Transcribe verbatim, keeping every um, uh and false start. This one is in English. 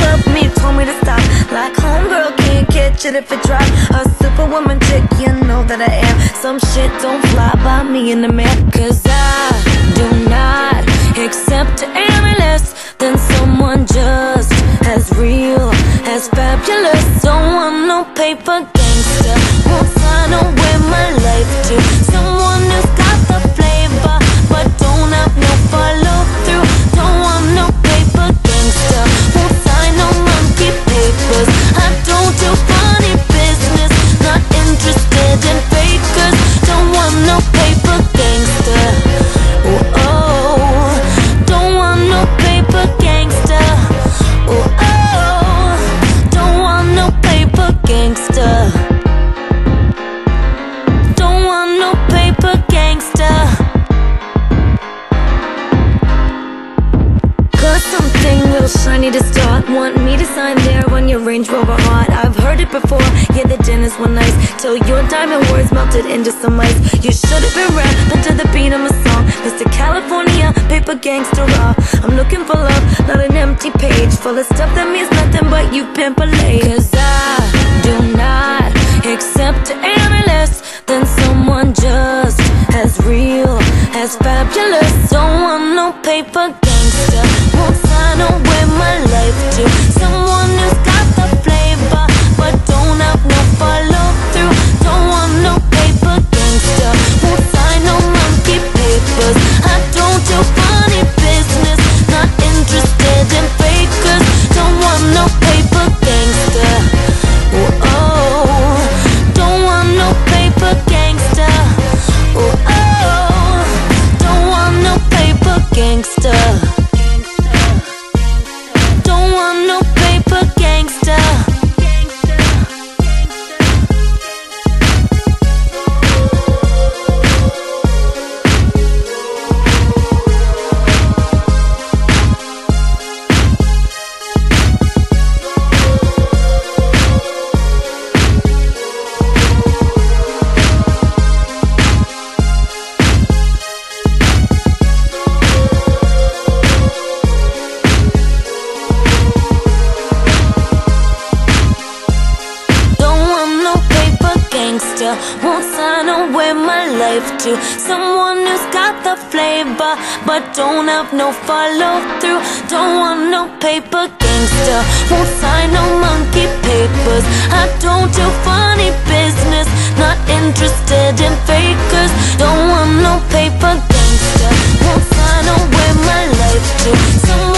loved me, told me to stop. Like homegirl can't catch it if it drop. A superwoman chick, you know that I am. Some shit don't fly by me in the mail. Cause I do not accept any less than someone just as real, as fabulous. Don't want no paper gangster. Won't sign away my life to someone who's got the flavor but don't have no follow through. Don't want no paper gangster. Won't sign no monkey papers. I don't do funny business. Not interested in fakers. Don't want no paper gangster. Oh, oh. Don't want no paper gangster. Oh, oh. Don't want no paper gangster. Don't want no paper gangster. Cause something real shiny to start. Want me to sign there on your Range Rover heart. I've heard it before, yeah, the dinners were nice till your diamond words melted into some ice. You should've been rapping to the beat of my song, Mister California, paper gangster raw. I'm looking for love, not an empty page full of stuff that means nothing but you pimp a lady. Cause I do not accept any less than someone just as real, as fabulous. Don't want no paper gangster. Won't sign away my life to someone who's got the flavor but don't have no follow through. Don't want no paper gangster. Won't sign no monkey papers. I don't do funny business. Not interested in fakers. Don't want no paper gangster. Oh, oh. Don't want no paper gangster. Oh, oh. Don't want no paper gangster. Don't want no paper gangster. Won't sign away my life to someone who's got the flavor but don't have no follow through. Don't want no paper gangster. Won't sign no monkey papers. I don't do funny business. Not interested in fakers. Don't want no paper gangster. Won't sign away my life to someone